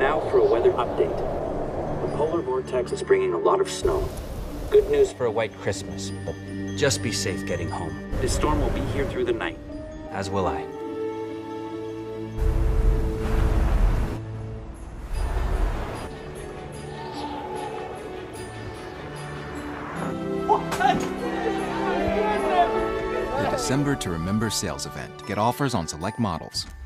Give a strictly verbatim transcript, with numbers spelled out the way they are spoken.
Now for a weather update. The polar vortex is bringing a lot of snow. Good news for a white Christmas, but just be safe getting home. This storm will be here through the night, as will I. The December to Remember sales event. Get offers on select models.